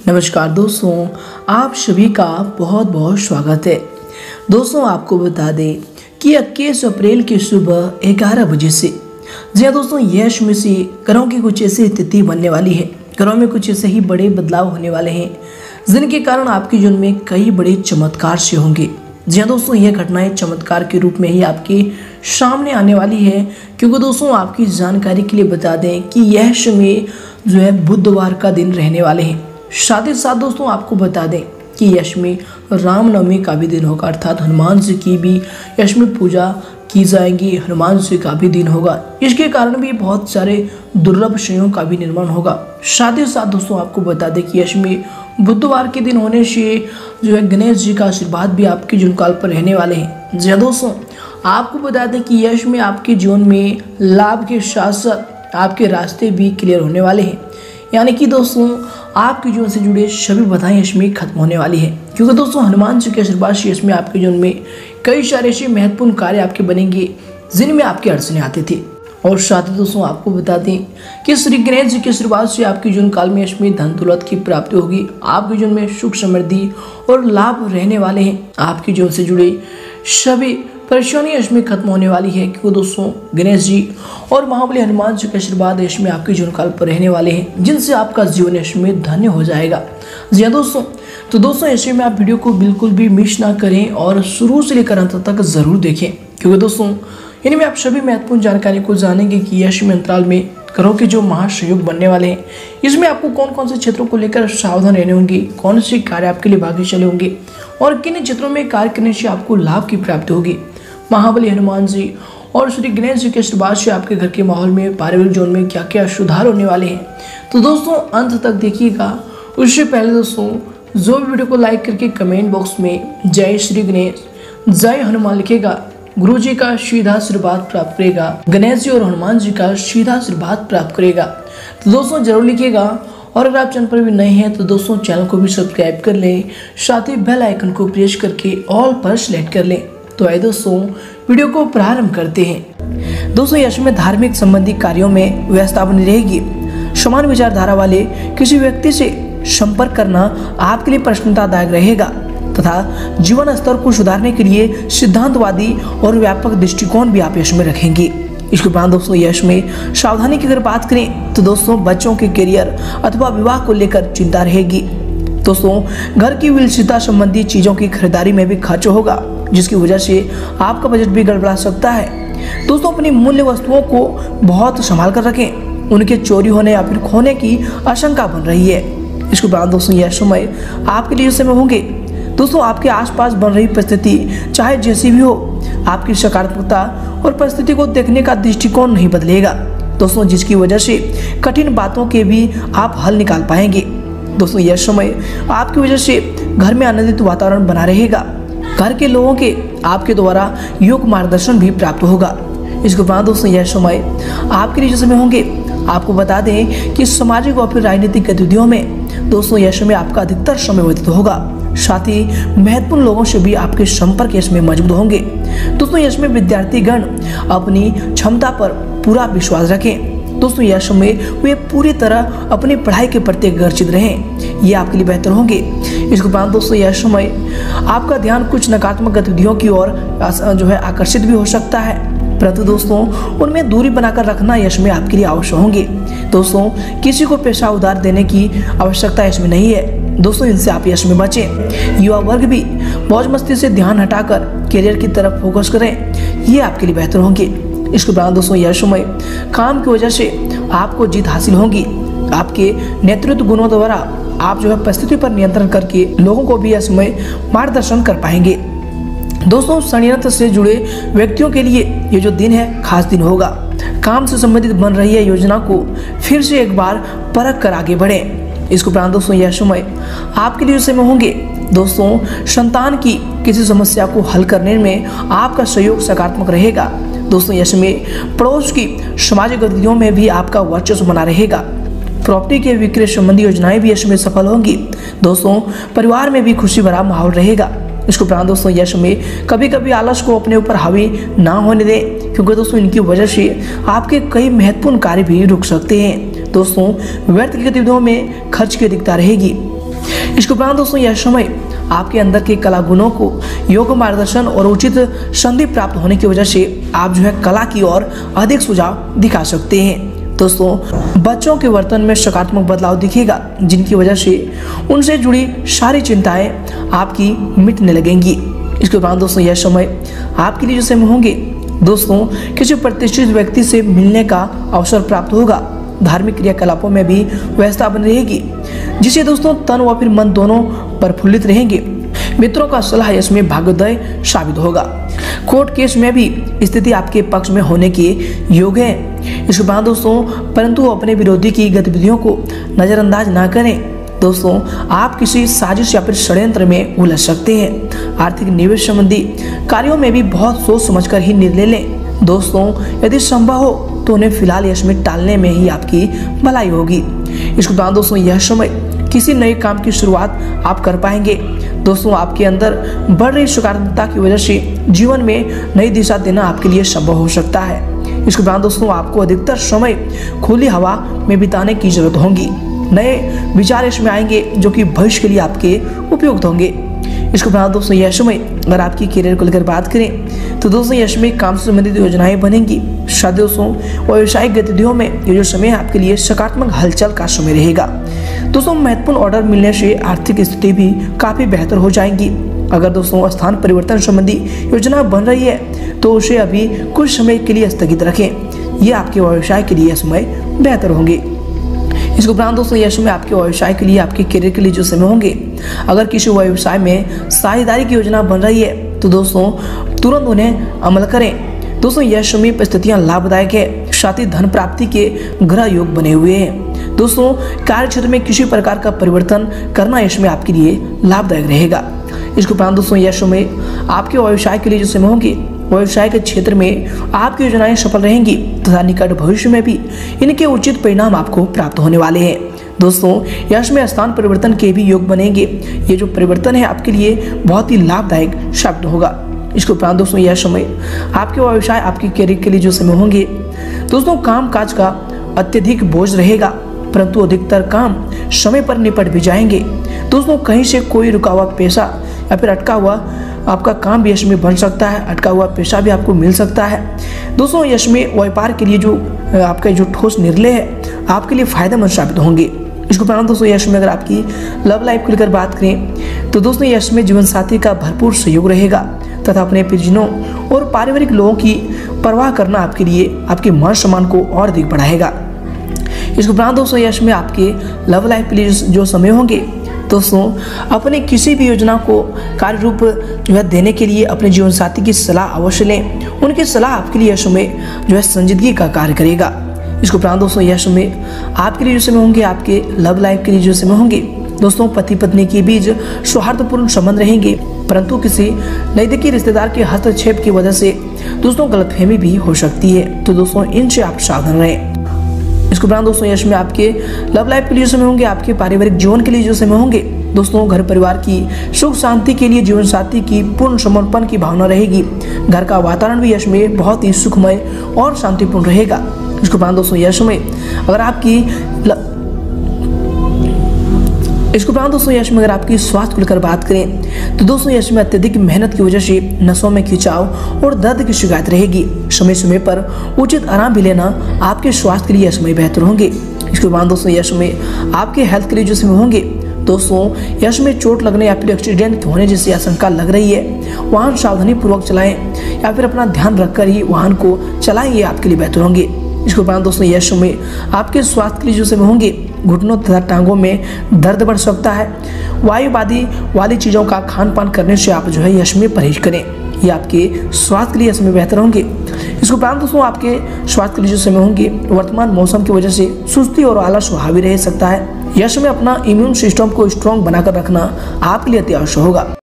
नमस्कार दोस्तों, आप सभी का बहुत बहुत स्वागत है। दोस्तों आपको बता दें कि 21 अप्रैल की सुबह 11 बजे से जी हाँ दोस्तों, यश में से ग्रहों की कुछ ऐसी स्थिति बनने वाली है। ग्रहों में कुछ ऐसे ही बड़े बदलाव होने वाले हैं जिनके कारण आपके जीवन में कई बड़े चमत्कार से होंगे। जी हाँ दोस्तों, यह घटनाएं चमत्कार के रूप में ही आपके सामने आने वाली है, क्योंकि दोस्तों आपकी जानकारी के लिए बता दें कि यश में जो है बुधवार का दिन रहने वाले हैं। साथ ही साथ दोस्तों आपको बता दें कि यश में रामनवमी का भी दिन होगा, अर्थात हनुमान जी की भी यश में पूजा की जाएगी, हनुमान जी का भी दिन होगा। इसके कारण भी बहुत सारे दुर्लभ विषयों का भी निर्माण होगा। साथ ही साथ दोस्तों आपको बता दें कि यश में बुधवार के दिन होने से जो है गणेश जी का आशीर्वाद भी आपके जीवन काल पर रहने वाले हैं। जी दोस्तों, आपको बता दें कि यश में आपके जीवन में लाभ के साथ साथ आपके रास्ते भी क्लियर होने वाले हैं, यानी कि दोस्तों आपके जीवन से जुड़े सभी बाधाएं इसमें खत्म होने वाली है, क्योंकि दोस्तों हनुमान जी के आशीर्वाद से इसमें आपके जीवन में कई सारे ऐसे महत्वपूर्ण कार्य आपके बनेंगे जिनमें आपके अड़चने आते थे। और साथ ही दोस्तों आपको बता दें कि श्री गणेश जी के आशीर्वाद से आपके जीवन काल में इसमें धन दौलत की प्राप्ति होगी। आपके जीवन में सुख समृद्धि और लाभ रहने वाले हैं। आपके जीवन से जुड़े सभी परेशानी इसमें खत्म होने वाली है, क्योंकि दोस्तों गणेश जी और महाबली हनुमान जी के आशीर्वाद इसमें आपके जीवन काल पर रहने वाले हैं, जिनसे आपका जीवन इसमें धन्य हो जाएगा। जी हाँ दोस्तों, तो दोस्तों ऐसे में आप वीडियो को बिल्कुल भी मिस ना करें और शुरू से लेकर अंत तक जरूर देखें, क्योंकि दोस्तों इनमें आप सभी महत्वपूर्ण जानकारी को जानेंगे कि यश में अंतराल में ग्रहों के जो महासंयोग बनने वाले हैं, इसमें आपको कौन कौन से क्षेत्रों को लेकर सावधान रहने होंगे, कौन से कार्य आपके लिए भाग्यशाली होंगे और किन क्षेत्रों में कार्य करने से आपको लाभ की प्राप्ति होगी। महाबली हनुमान जी और श्री गणेश जी के आशीर्वाद से आपके घर के माहौल में, पारिवारिक जीवन में क्या क्या सुधार होने वाले हैं, तो दोस्तों अंत तक देखिएगा। उससे पहले दोस्तों जो भी वीडियो को लाइक करके कमेंट बॉक्स में जय श्री गणेश, जय हनुमान लिखेगा, गुरु जी का सीधा आशीर्वाद प्राप्त करेगा, गणेश जी और हनुमान जी का सीधा आशीर्वाद प्राप्त करेगा, तो दोस्तों जरूर लिखिएगा। और अगर आप चैनल पर भी नए हैं तो दोस्तों चैनल को भी सब्सक्राइब कर लें, साथ ही बेल आइकन को प्रेस करके ऑल पर सिलेक्ट कर लें। तो आइए दोस्तों वीडियो को प्रारंभ करते हैं। दोस्तों यश में धार्मिक संबंधी कार्यों में व्यस्तता बनी रहेगी। समान विचारधारा वाले किसी व्यक्ति से संपर्क करना आपके लिए प्रसन्नतादायक रहेगा तथा जीवन स्तर को सुधारने के लिए सिद्धांतवादी और व्यापक दृष्टिकोण भी आप यश में रखेंगे। इसके उपरांत दोस्तों यश में सावधानी की अगर बात करें तो दोस्तों बच्चों के करियर अथवा विवाह को लेकर चिंता रहेगी। दोस्तों घर की विलासिता संबंधी चीजों की खरीदारी में भी खर्च होगा, जिसकी वजह से आपका बजट भी गड़बड़ा सकता है। दोस्तों अपनी मूल्य वस्तुओं को बहुत संभाल कर रखें, उनके चोरी होने या फिर खोने की आशंका बन रही है। इसके बाद दोस्तों यह समय आपके लिए समय होंगे। दोस्तों आपके आसपास बन रही परिस्थिति चाहे जैसी भी हो, आपकी सकारात्मकता और परिस्थिति को देखने का दृष्टिकोण नहीं बदलेगा दोस्तों, जिसकी वजह से कठिन बातों के भी आप हल निकाल पाएंगे। दोस्तों यह समय आपकी वजह से घर में आनंदित वातावरण बना रहेगा। घर के लोगों के आपके द्वारा योग्य मार्गदर्शन भी प्राप्त होगा। इसके बाद दोस्तों यह समय आपके लिए जो समय होंगे, आपको बता दें कि सामाजिक और फिर राजनीतिक गतिविधियों में दोस्तों यह समय आपका अधिकतर समय व्यतीत होगा। साथ ही महत्वपूर्ण लोगों से भी आपके संपर्क इसमें मजबूत होंगे। दोस्तों इसमें विद्यार्थीगण अपनी क्षमता पर पूरा विश्वास रखें। दोस्तों यह समय वे पूरी तरह अपनी पढ़ाई के प्रति आकर्षित रहें, ये आपके लिए बेहतर होंगे। इसके बाद दोस्तों यह समय आपका ध्यान कुछ नकारात्मक गतिविधियों की ओर जो है आकर्षित भी हो सकता है, परंतु दोस्तों उनमें दूरी बनाकर रखना यश में आपके लिए आवश्यक होंगे। दोस्तों किसी को पैसा उधार देने की आवश्यकता इसमें नहीं है दोस्तों, इनसे आप यश में बचें। युवा वर्ग भी मौज मस्ती से ध्यान हटाकर करियर की तरफ फोकस करें, ये आपके लिए बेहतर होंगे। इसके बाद दोस्तों यह समय काम की वजह से आपको जीत हासिल होगी। आपके नेतृत्व गुणों द्वारा आप जो है परिस्थिति पर नियंत्रण करके लोगों को भी यह समय मार्गदर्शन कर पाएंगे। दोस्तों षड्यंत्र से जुड़े व्यक्तियों के लिए ये जो दिन है खास दिन होगा। काम से संबंधित बन रही है योजना को फिर से एक बार परख कर आगे बढ़ें। इसके उपरांत दोस्तों यह समय आपके लिए समय होंगे। दोस्तों संतान की किसी समस्या को हल करने में आपका सहयोग सकारात्मक रहेगा। दोस्तों यह समय पड़ोस की सामाजिक गतिविधियों में भी आपका वर्चस्व बना रहेगा। प्रॉपर्टी के विक्रय संबंधी योजनाएं भी इसमें सफल होंगी। दोस्तों परिवार में भी खुशी भरा माहौल रहेगा। इसके उपरांत दोस्तों यह समय कभी कभी आलस को अपने ऊपर हावी ना होने दें, क्योंकि दोस्तों इनकी वजह से आपके कई महत्वपूर्ण कार्य भी रुक सकते हैं। दोस्तों व्यर्थ की गतिविधियों में खर्च की अधिकता रहेगी। इसके उपरांत दोस्तों यह समय आपके अंदर के कला गुणों को योग्य मार्गदर्शन और उचित संधि प्राप्त होने की वजह से आप जो है कला की ओर अधिक सुझाव दिखा सकते हैं। दोस्तों बच्चों के वर्तन में सकारात्मक बदलाव दिखेगा, जिनकी वजह से उनसे जुड़ी सारी चिंताएं आपकी मिटने लगेंगी। इसके उपरांत दोस्तों यह समय आपके लिए जो समय होंगे दोस्तों किसी प्रतिष्ठित व्यक्ति से मिलने का अवसर प्राप्त होगा। धार्मिक क्रियाकलापों में भी व्यवस्था बनी रहेगी, जिससे दोस्तों तन व फिर मन दोनों प्रफुल्लित रहेंगे। मित्रों का सलाह इसमें भाग्योदय साबित होगा। कोर्ट केस में भी स्थिति आपके पक्ष में होने के योग है। इसके बाद दोस्तों परंतु अपने विरोधी की गतिविधियों को नजरअंदाज ना करें। दोस्तों आप किसी साजिश या फिर षड्यंत्र में उलझ सकते हैं। आर्थिक निवेश संबंधी कार्यों में भी बहुत सोच समझकर ही निर्णय लें। दोस्तों यदि संभव हो तो उन्हें फिलहाल इसमें टालने में ही आपकी भलाई होगी। इसके बाद दोस्तों यह समय किसी नए काम की शुरुआत आप कर पाएंगे। दोस्तों आपके अंदर बढ़ रही सकारात्मकता की वजह से जीवन में नई दिशा देना आपके लिए संभव हो सकता है। इसके बाद दोस्तों आपको अधिकतर समय खुली हवा में बिताने की जरूरत होगी। नए विचार इसमें आएंगे जो कि भविष्य के लिए आपके उपयुक्त होंगे। इसके बाद दोस्तों यह समय अगर आपकी करियर को लेकर बात करें तो दोस्तों यह समय काम से संबंधित योजनाएं बनेंगी। शादी दोस्तों व्यावसायिक गतिविधियों में ये जो समय है आपके लिए सकारात्मक हलचल का समय रहेगा। दोस्तों महत्वपूर्ण ऑर्डर मिलने से आर्थिक स्थिति भी काफी बेहतर हो जाएगी। अगर दोस्तों स्थान परिवर्तन संबंधी योजना बन रही है तो उसे अभी कुछ समय के लिए स्थगित रखें। ये आपके व्यवसाय के लिए समय बेहतर होंगे। इसके उपरांत दोस्तों यह समय आपके व्यवसाय के लिए आपके करियर के लिए जो समय होंगे, अगर किसी व्यवसाय में साझेदारी की योजना बन रही है तो दोस्तों तुरंत उन्हें अमल करें। दोस्तों यह समय परिस्थितियां लाभदायक है, साथ ही धन प्राप्ति के ग्रह योग बने हुए हैं। दोस्तों कार्य क्षेत्र में किसी प्रकार का परिवर्तन करना इसमें आपके लिए लाभदायक रहेगा। इसके उपरांत दोस्तों यह समय आपके व्यवसाय के लिए जो समय होंगे, व्यवसाय के क्षेत्र में आपकी योजनाएं सफल रहेंगी तथा निकट भविष्य में भी इनके उचित परिणाम आपको प्राप्त होने वाले हैं। दोस्तों यश में स्थान परिवर्तन के भी योग बनेंगे। ये जो परिवर्तन है आपके लिए बहुत ही लाभदायक साबित होगा। इसके उपरांत दोस्तों यह समय आपके व्यवसाय आपके करियर के लिए जो समय होंगे दोस्तों काम काज का अत्यधिक बोझ रहेगा, परंतु अधिकतर काम समय पर निपट भी जाएंगे। दोस्तों कहीं से कोई रुका हुआ पैसा या फिर अटका हुआ आपका काम भी यश में बन सकता है, अटका हुआ पैसा भी आपको मिल सकता है। दोस्तों यश में व्यापार के लिए जो आपका जो ठोस निर्णय है आपके लिए फायदेमंद साबित होंगे। इसके उपरांत दोस्तों यश में अगर आपकी लव लाइफ को लेकर बात करें तो दोस्तों यश में जीवन साथी का भरपूर सहयोग रहेगा तथा अपने परिजनों और पारिवारिक लोगों की परवाह करना आपके लिए आपके मान सम्मान को और अधिक बढ़ाएगा। इसके उपरांत दोस्तों यश में आपके लव लाइफ के लिए जो समय होंगे दोस्तों अपने किसी भी योजना को कार्य रूप जो है देने के लिए अपने जीवन साथी की सलाह अवश्य लें। उनकी सलाह आपके लिए यह समय जो है संजीदगी का कार्य करेगा। इसके उपरांत दोस्तों यह समय आपके लिए जो समय होंगे, आपके लव लाइफ के लिए जो समय होंगे दोस्तों पति पत्नी के बीच सौहार्दपूर्ण संबंध रहेंगे, परंतु किसी नजदीकी रिश्तेदार के हस्तक्षेप की वजह से दोस्तों गलतफहमी भी हो सकती है, तो दोस्तों इनसे आप सावधान रहें। इसके उपरांत दोस्तों यश में आपके लव लाइफ के लिए समय होंगे, आपके पारिवारिक जीवन के लिए जो समय होंगे दोस्तों घर परिवार की सुख शांति के लिए जीवन साथी की पूर्ण समर्पण की भावना रहेगी। घर का वातावरण भी यश में बहुत ही सुखमय और शांतिपूर्ण रहेगा। इसके उपरांत दोस्तों यश में अगर आपकी अगर आपकी स्वास्थ्य को लेकर बात करें तो दोस्तों यश में अत्यधिक मेहनत की वजह से नसों में खिंचाव और दर्द की शिकायत रहेगी। समय समय पर उचित आराम भी लेना आपके स्वास्थ्य के लिए यश में बेहतर होंगे। इसके बाद दोस्तों यश में आपके हेल्थ के लिए जो समय होंगे दोस्तों यश में चोट लगने या फिर एक्सीडेंट होने जैसी आशंका लग रही है, वाहन सावधानी पूर्वक चलाएं या फिर अपना ध्यान रखकर ही वाहन को चलाएं, ये आपके लिए बेहतर होंगे। इसके उपरांत दोस्तों यश में आपके स्वास्थ्य के लिए जो समय होंगे घुटनों तथा टांगों में दर्द बढ़ सकता है। वायुवादी वाली चीज़ों का खान पान करने से आप जो है यश में परहेज करें, ये आपके स्वास्थ्य के लिए यश में बेहतर होंगे। इसके उपरांत दोस्तों आपके स्वास्थ्य के लिए जो समय होंगे वर्तमान मौसम की वजह से सुस्ती और आलस हावी रह सकता है। यश में अपना इम्यून सिस्टम को स्ट्रॉन्ग बनाकर रखना आपके लिए अति आवश्यक होगा।